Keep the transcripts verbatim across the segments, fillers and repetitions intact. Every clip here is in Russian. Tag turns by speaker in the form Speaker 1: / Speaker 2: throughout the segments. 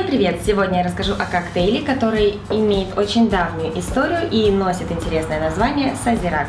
Speaker 1: Всем привет! Сегодня я расскажу о коктейле, который имеет очень давнюю историю и носит интересное название Сазерак.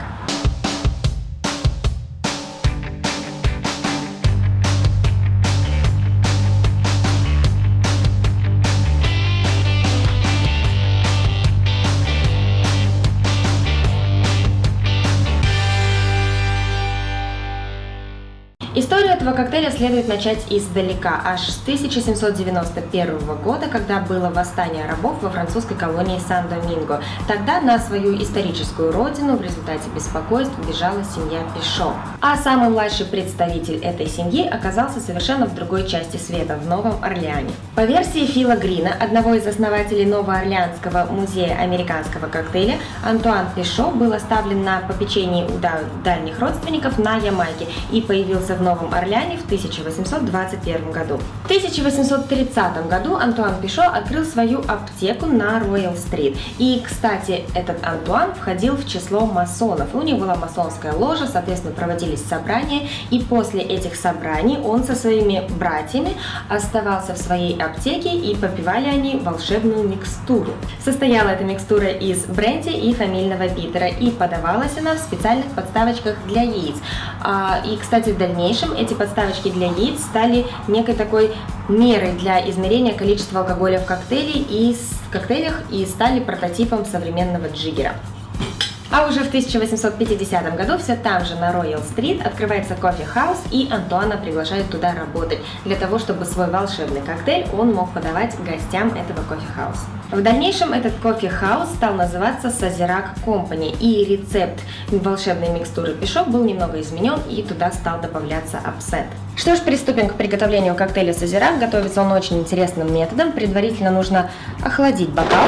Speaker 1: Историю этого коктейля следует начать издалека, аж с тысяча семьсот девяносто первого года, когда было восстание рабов во французской колонии Сан-Доминго. Тогда на свою историческую родину в результате беспокойств бежала семья Пишо. А самый младший представитель этой семьи оказался совершенно в другой части света, в Новом Орлеане. По версии Фила Грина, одного из основателей Новоорлеанского музея американского коктейля, Антуан Пишо был оставлен на попечении у дальних родственников на Ямайке и появился в Новом Орлеане в тысяча восемьсот двадцать первом году. В тысяча восемьсот тридцатом году Антуан Пишо открыл свою аптеку на Роял-стрит. И, кстати, этот Антуан входил в число масонов. У него была масонская ложа, соответственно, проводились собрания. И после этих собраний он со своими братьями оставался в своей аптеке, и попивали они волшебную микстуру. Состояла эта микстура из бренди и фамильного биттера, и подавалась она в специальных подставочках для яиц. И, кстати, в дальнейшем эти подставочки для яиц стали некой такой мерой для измерения количества алкоголя в коктейле и в коктейлях и стали прототипом современного джиггера. А уже в тысяча восемьсот пятидесятом году все там же на Роял-стрит открывается кофе-хаус, и Антуана приглашают туда работать, для того, чтобы свой волшебный коктейль он мог подавать гостям этого кофе-хауса. В дальнейшем этот кофе-хаус стал называться Сазерак Компани, и рецепт волшебной микстуры Пишо был немного изменен, и туда стал добавляться абсент. Что ж, приступим к приготовлению коктейля Сазерак. Готовится он очень интересным методом. Предварительно нужно охладить бокал.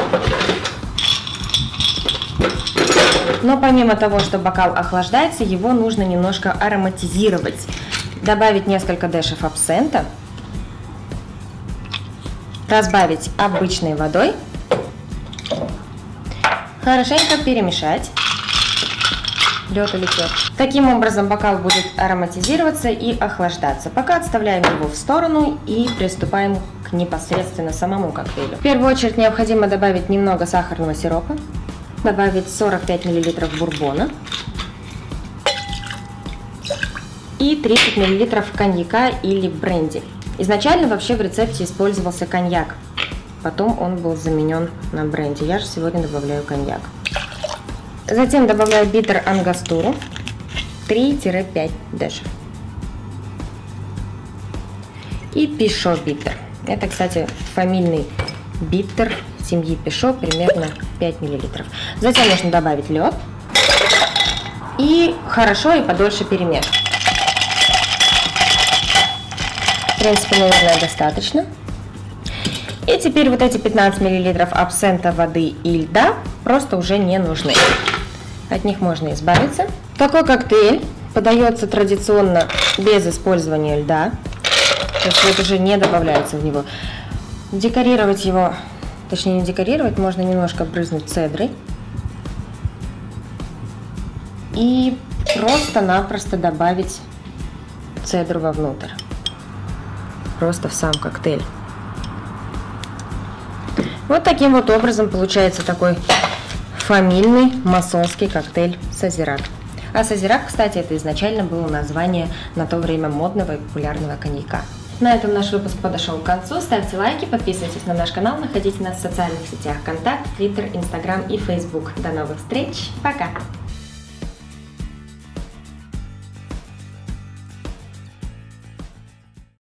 Speaker 1: Но помимо того, что бокал охлаждается, его нужно немножко ароматизировать. Добавить несколько дэшев абсента, разбавить обычной водой, хорошенько перемешать. Лед улетел. Таким образом бокал будет ароматизироваться и охлаждаться. Пока отставляем его в сторону и приступаем к непосредственно самому коктейлю. В первую очередь необходимо добавить немного сахарного сиропа. Добавить сорок пять миллилитров бурбона и тридцать миллилитров коньяка или бренди. Изначально вообще в рецепте использовался коньяк, потом он был заменен на бренди. Я же сегодня добавляю коньяк. Затем добавляю биттер ангастуру три-пять дэшев и Пишо биттер. Это, кстати, фамильный биттер семьи Пишо, примерно пять миллилитров. Затем нужно добавить лед и хорошо и подольше перемешать. В принципе, наверное, достаточно. И теперь вот эти пятнадцать миллилитров абсента, воды и льда просто уже не нужны. От них можно избавиться. Такой коктейль подается традиционно без использования льда. То есть вот уже не добавляется в него. Декорировать его, точнее не декорировать, можно немножко брызнуть цедрой. И просто-напросто добавить цедру вовнутрь. Просто в сам коктейль. Вот таким вот образом получается такой фамильный масонский коктейль Сазерак. А Сазерак, кстати, это изначально было название на то время модного и популярного коньяка. На этом наш выпуск подошел к концу. Ставьте лайки, подписывайтесь на наш канал, находите нас в социальных сетях: Контакт, Твиттер, Инстаграм и Фейсбук. До новых встреч. Пока!